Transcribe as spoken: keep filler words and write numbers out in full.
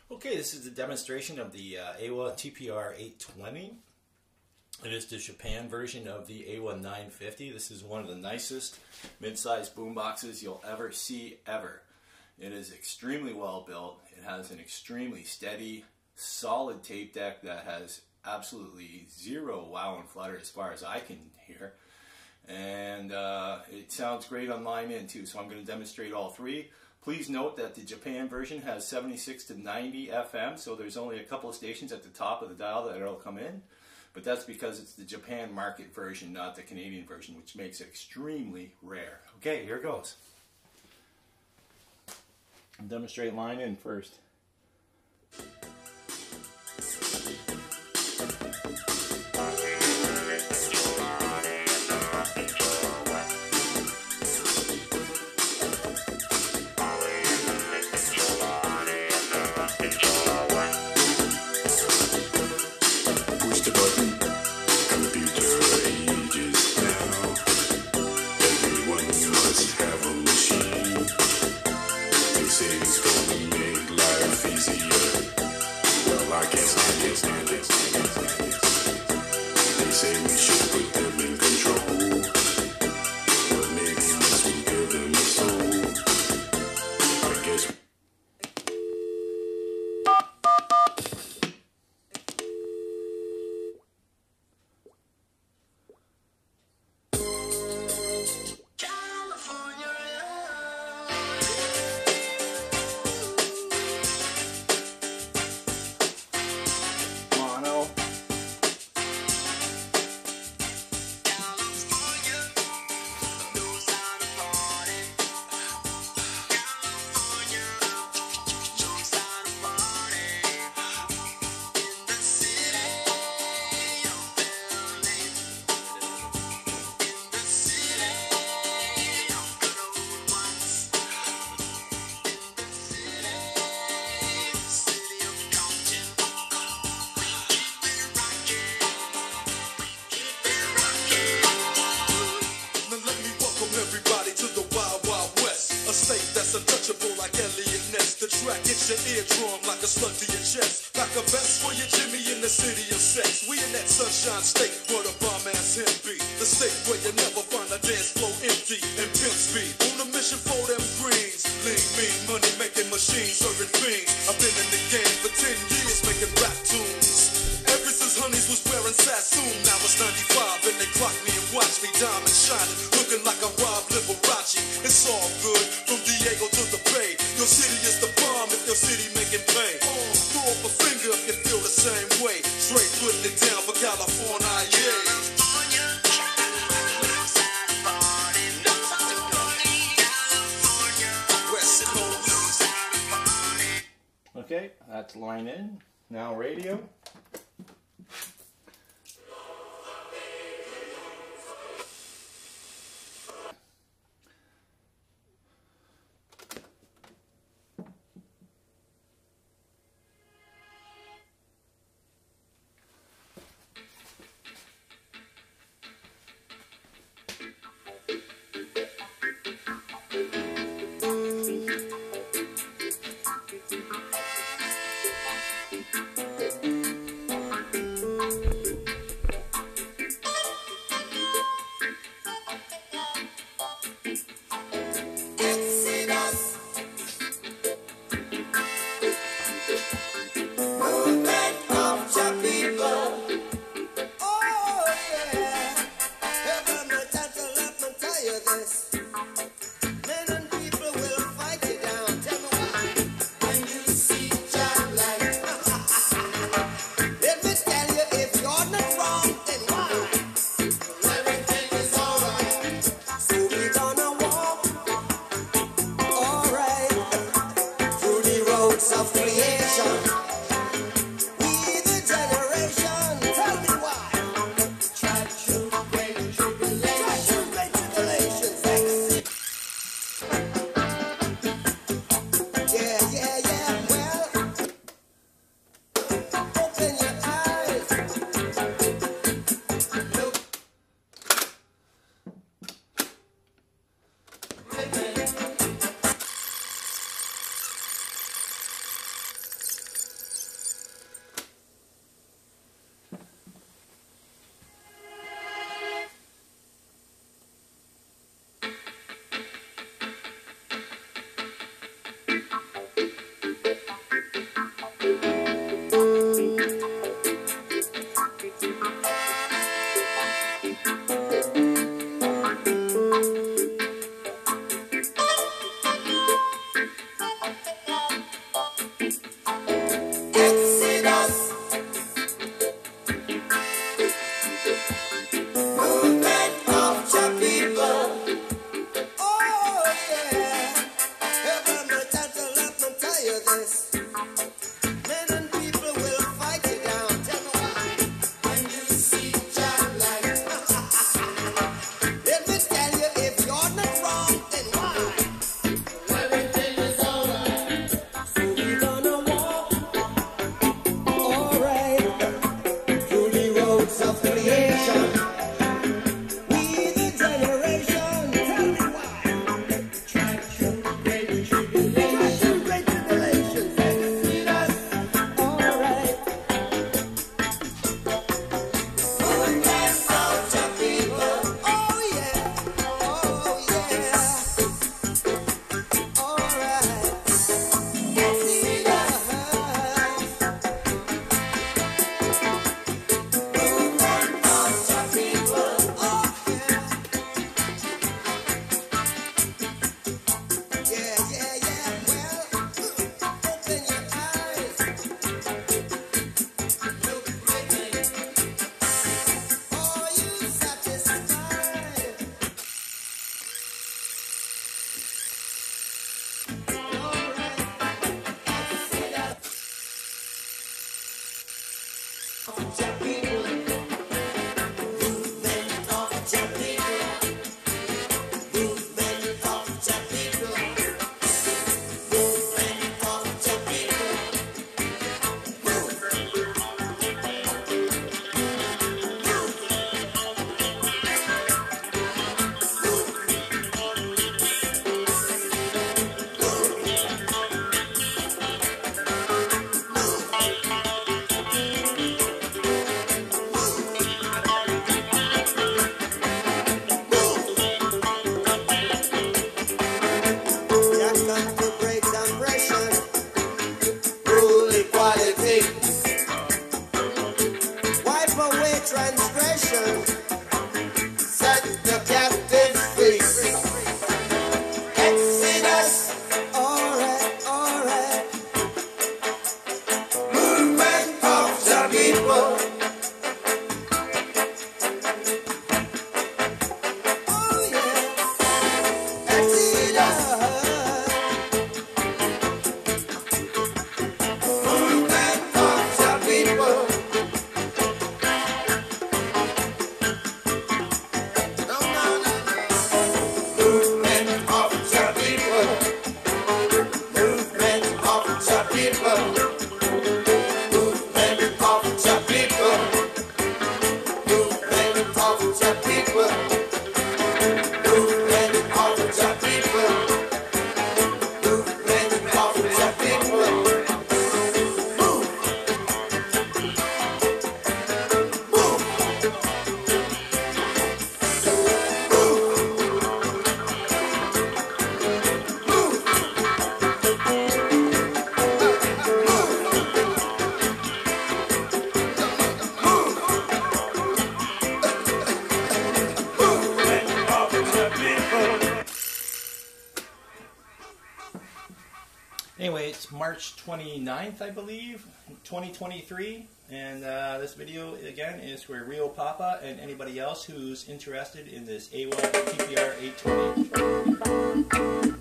Okay, this is a demonstration of the uh, A I W A T P R eight twenty. It is the Japan version of the A I W A nine fifty. This is one of the nicest mid-sized boomboxes you'll ever see ever. It is extremely well built. It has an extremely steady, solid tape deck that has absolutely zero wow and flutter as far as I can hear. And uh, it sounds great on line in too, so I'm going to demonstrate all three. Please note that the Japan version has seventy-six to ninety F M, so there's only a couple of stations at the top of the dial that it'll come in. But that's because it's the Japan market version, not the Canadian version, which makes it extremely rare. Okay, here goes. I'll demonstrate line in first. Your eardrum like a slug to your chest, like a vest for your Jimmy in the city of sex. We in that sunshine state where the bomb ass him be, the state where you never find a dance floor empty and pimp speed. On a mission for them greens, lean, mean, money making machines, serving fiends. I've been in the game for ten years making rap tunes. Ever since Honeys was wearing Sassoon, now it's ninety-five and they clock me and watch me diamond shining, looking like a Rob Liberace. It's all good from Diego to the Bay. Your city is the bomb if your city making pay. Uh, throw up a finger if you feel the same way. Straight putting it down for California, yeah. West Coast. Okay, that's line in. Now radio. Of creation, we the generation. Tell me why. Try through great tribulation, great tribulation. Yeah, yeah, yeah. Well, open your eyes. Look. you this. Men and people will fight you down. Tell me why. When you see John light. Let me tell you, if you're not wrong, then why? Everything is alright. So we're gonna walk, alright, through the roads of creation. We the generation. Tell me why. Try through great tribulation. Try through great tribulation. Exceed us, alright. Moving out to people. Oh yeah, oh yeah. Alright. Exceed us. Moving out to people. Oh yeah. Yeah, yeah, yeah. Well, open your eyes. Look pretty. Are you satisfied? Alright. Exceed us. Of the people. Movement of the people. Movement of the people. Movement of the people. Move. Jack come to break some ration. Rule equality. Wipe away transgression. Set the captives free. Exodus. Alright, alright. Movement of the people. Oh yeah. Exodus. Movement of the people. No, no, no, no. Movement of the people. Movement of the people. Movement of the people. Movement of the people. Movement of the people. Movement of the people. Move. Move. Anyway, it's March twenty-ninth, I believe, twenty twenty-three, and uh, this video, again, is for Rio Papa and anybody else who's interested in this A I W A T P R eight twenty.